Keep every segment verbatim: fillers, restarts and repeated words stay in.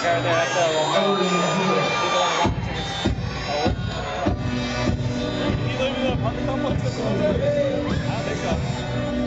right there. That's uh, Romeo. He's the one who got the tickets. He leave me the apartment complex at the I don't think so.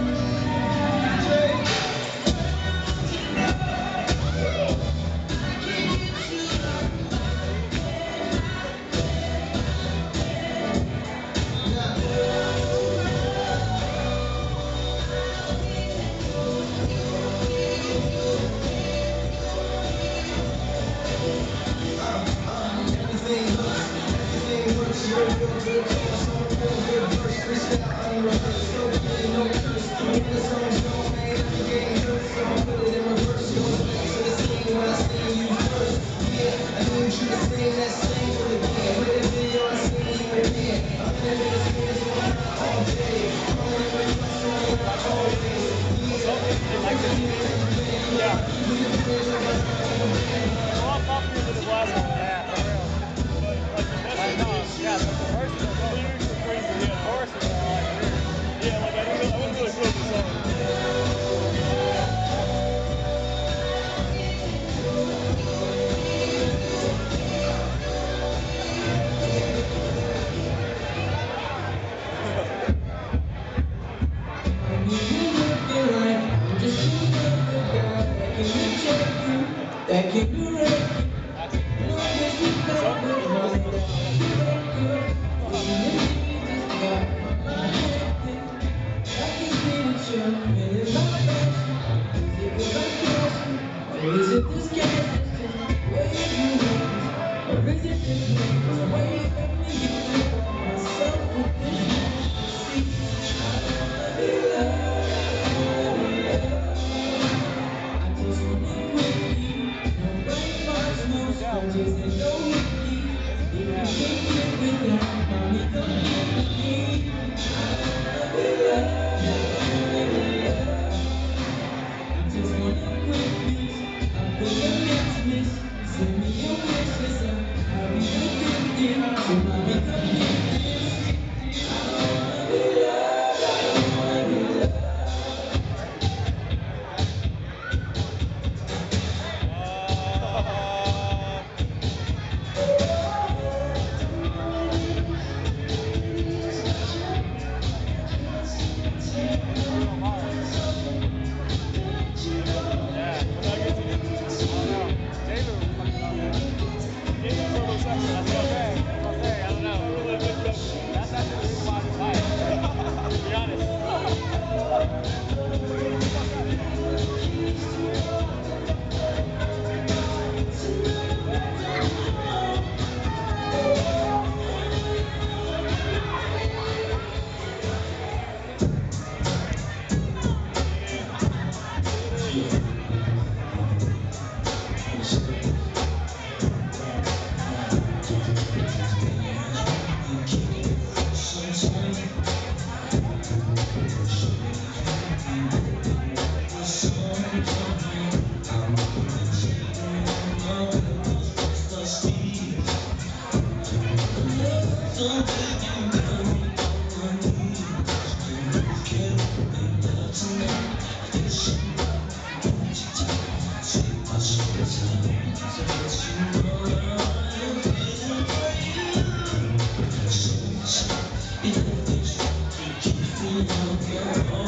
That can do it. Or is it this gas station where you do? Or is it this way where you let me get myself with this? See, I be loved. I just wanna quit you. Nobody wants no scratches and no hickeys. If you can't get with that, mommy, come get with me. I be loved. I just wanna quit you. I'll be your next miss. Send me your wish list. I'll be the good gift. So mommy, come get this. I wanna be loved. I wanna be loved. Yeah.